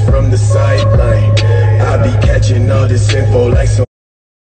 from the sideline. I be catching all this info like some